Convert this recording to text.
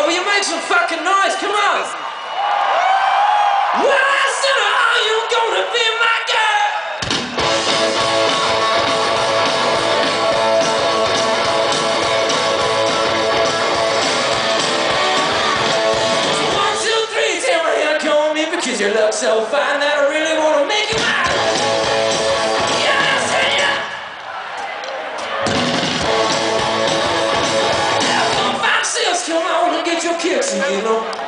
will you make some fucking noise? Come on! Well, I said, are you gonna be my girl? So 1, 2, 3, take my hand, come on me, because you look so fine that I really wanna make you mine. Come on and get your kicks, you know.